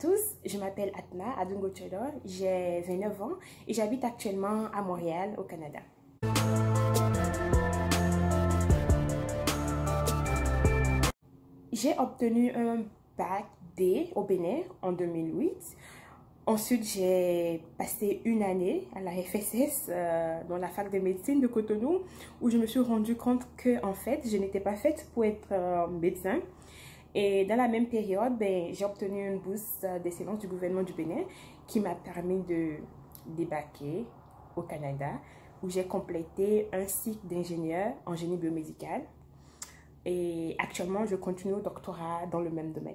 tous, je m'appelle Atna Adungo Chodor, j'ai 29 ans et j'habite actuellement à Montréal, au Canada. J'ai obtenu un bac D au Bénin en 2008. Ensuite, j'ai passé une année à la FSS, dans la fac de médecine de Cotonou, où je me suis rendu compte que, en fait, je n'étais pas faite pour être médecin. Et dans la même période, j'ai obtenu une bourse d'excellence du gouvernement du Bénin qui m'a permis de débarquer au Canada, où j'ai complété un cycle d'ingénieur en génie biomédical. Et actuellement, je continue au doctorat dans le même domaine.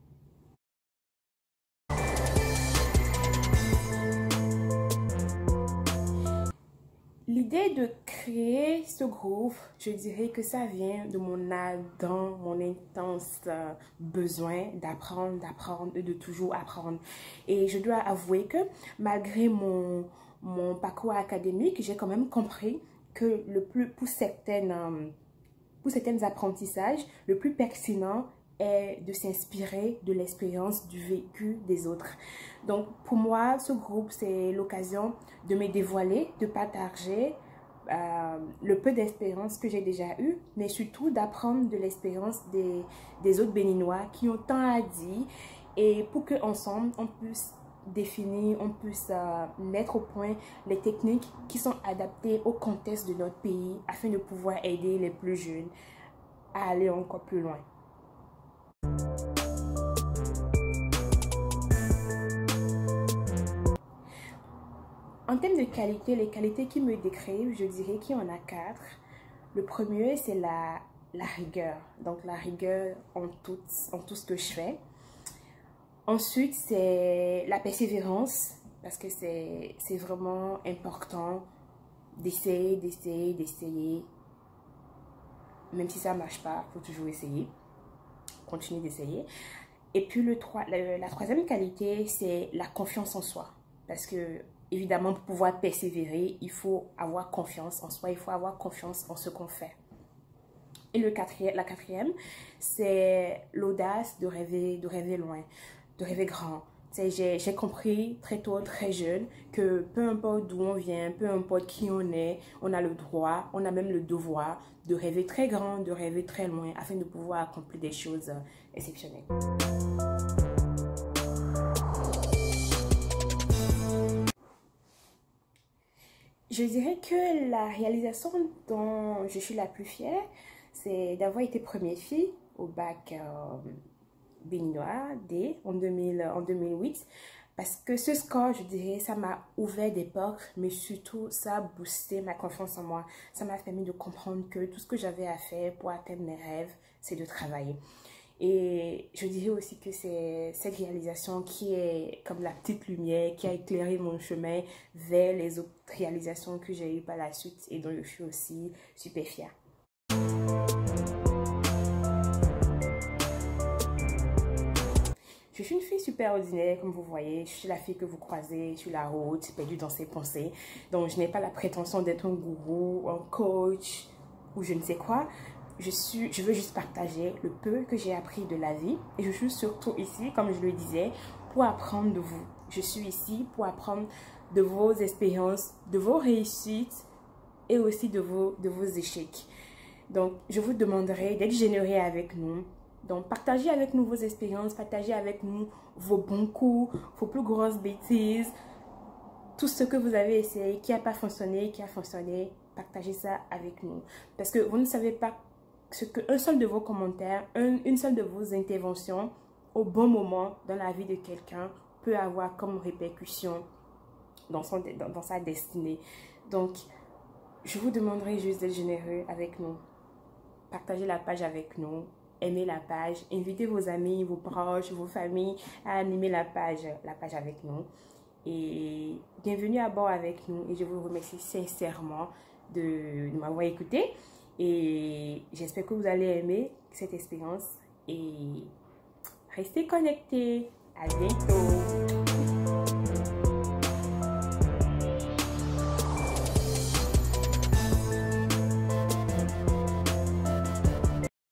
L'idée de créer ce groupe, je dirais que ça vient de mon ardent, mon intense besoin d'apprendre et de toujours apprendre. Et je dois avouer que malgré mon parcours académique, j'ai quand même compris que pour certains apprentissages, le plus pertinent est de s'inspirer de l'expérience du vécu des autres. Donc pour moi, ce groupe, c'est l'occasion de me dévoiler, de partager le peu d'expérience que j'ai déjà eu, mais surtout d'apprendre de l'expérience des autres Béninois qui ont tant à dire, et pour qu'ensemble, on puisse définir, on puisse mettre au point les techniques qui sont adaptées au contexte de notre pays afin de pouvoir aider les plus jeunes à aller encore plus loin. En termes de qualité, les qualités qui me décrivent, je dirais qu'il y en a 4. Le premier, c'est la rigueur. Donc la rigueur en tout ce que je fais. Ensuite, c'est la persévérance, parce que c'est vraiment important d'essayer. Même si ça ne marche pas, il faut toujours essayer. Continuer d'essayer. Et puis la troisième qualité, c'est la confiance en soi. Parce que, évidemment, pour pouvoir persévérer, il faut avoir confiance en soi, il faut avoir confiance en ce qu'on fait. Et la quatrième, c'est l'audace de rêver loin, de rêver grand. J'ai compris très tôt, très jeune, que peu importe d'où on vient, peu importe qui on est, on a le droit, on a même le devoir de rêver très grand, de rêver très loin, afin de pouvoir accomplir des choses exceptionnelles. Je dirais que la réalisation dont je suis la plus fière, c'est d'avoir été première fille au bac béninois D en 2008. Parce que ce score, je dirais, ça m'a ouvert des portes, mais surtout, ça a boosté ma confiance en moi. Ça m'a permis de comprendre que tout ce que j'avais à faire pour atteindre mes rêves, c'est de travailler. Et je dirais aussi que c'est cette réalisation qui est comme la petite lumière qui a éclairé mon chemin vers les autres réalisations que j'ai eues par la suite et dont je suis aussi super fière. Je suis une fille super ordinaire, comme vous voyez. Je suis la fille que vous croisez sur la route, perdue dans ses pensées. Donc, je n'ai pas la prétention d'être un gourou, un coach ou je ne sais quoi. Je veux juste partager le peu que j'ai appris de la vie. Et je suis surtout ici, comme je le disais, pour apprendre de vous. Je suis ici pour apprendre de vos expériences, de vos réussites et aussi de vos échecs. Donc, je vous demanderai d'être généreux avec nous. Donc, partagez avec nous vos expériences, partagez avec nous vos bons coups, vos plus grosses bêtises, tout ce que vous avez essayé, qui n'a pas fonctionné, qui a fonctionné, partagez ça avec nous. Parce que vous ne savez pas ce qu'un seul de vos commentaires, une seule de vos interventions au bon moment dans la vie de quelqu'un peut avoir comme répercussion dans sa destinée. Donc, je vous demanderai juste d'être généreux avec nous. Partagez la page avec nous. Aimez la page, invitez vos amis, vos proches, vos familles à animer la page avec nous. Et bienvenue à bord avec nous. Et je vous remercie sincèrement de m'avoir écouté. Et j'espère que vous allez aimer cette expérience. Et restez connectés. À bientôt.